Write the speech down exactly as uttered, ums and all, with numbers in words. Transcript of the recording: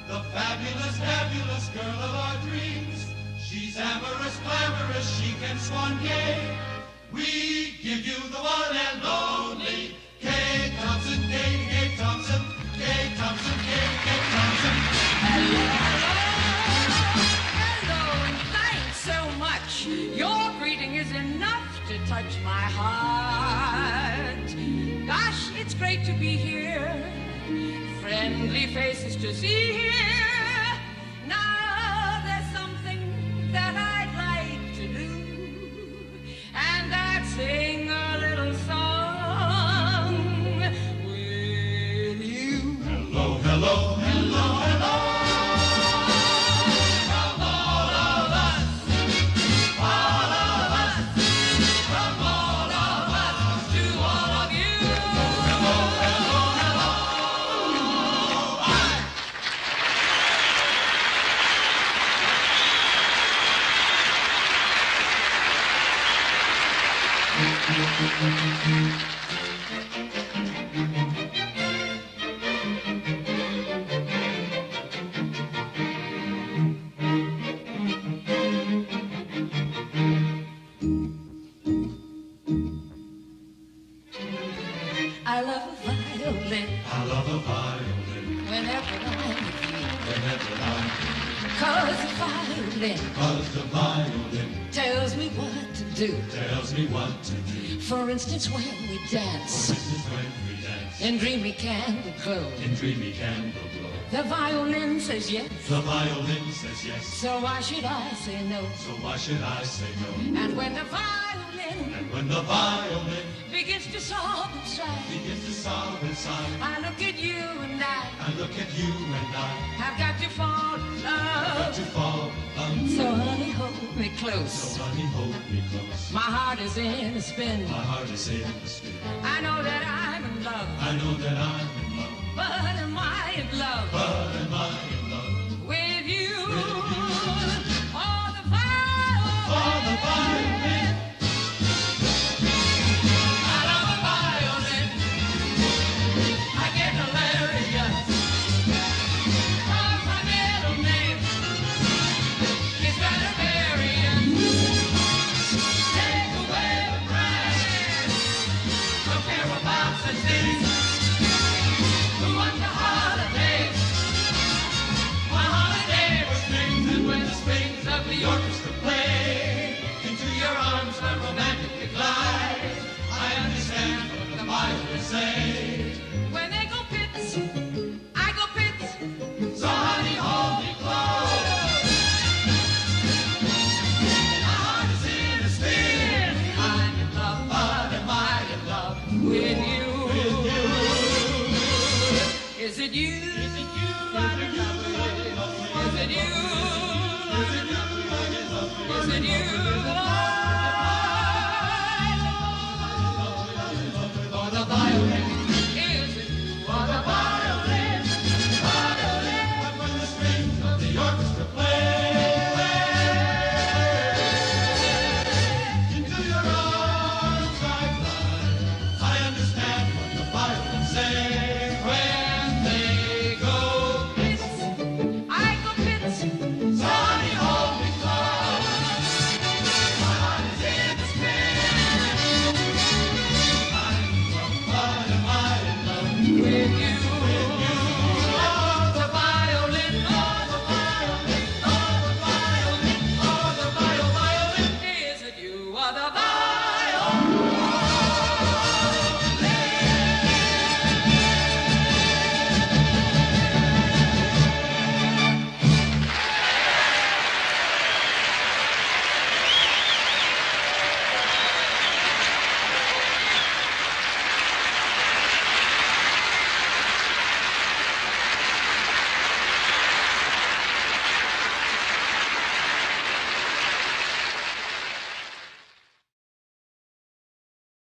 the fabulous, fabulous girl of our dreams. She's amorous, glamorous, she can swan gay. We give you the one and only Kate Thompson, Kate, Kate Thompson, Kate Thompson, Kate, Kate Thompson. Hello, hello, and thanks so much. Your greeting is enough to touch my heart. Gosh, it's great to be here. Friendly faces to see here. Now there's something that I'd like to do, and that's sing a little song with you. Hello, hello, hello, hello. From all of us, all of us, from all of us to all of you. Hello, hello, hello, hello. I I love a violin I love a violin whenever I'm with you. whenever I'm with you. 'Cause the violin 'Cause the violin tells me what to do. tells me what to do. For instance, when we dance This is when we dance in dreamy candle glow, in dreamy candle glow. the violin says yes, The violin says yes, so why should I say no? so why should I say no? And when the violin And when the violin begins to sob inside, begins to sob inside, I look at you and I I look at you and I have got to fall in got love. to fall in love. So honey, hold me So close. honey, hold me close. My heart is in a spin. My heart is in the spin. I know that I'm in love, I know that I'm in love, but am I in love but am I in love with you? with you? Oh, the violin. For the violin, I love a violin. I get hilarious. 'Cause my middle name is Stradivarius. Take away the brass from whereabouts and things. Who won the holiday? My holiday was strings, and when the strings of the orchestra play, into your arms I romantically glide. I understand what the violin say. when they go pits, I go pits. So honey, hold me close. My heart is in a spin. I'm in love, but am I in love with you? With you. Is it you? Is it you? I'm in love with? Is it you? Is it you? I'm in love with? Is it you?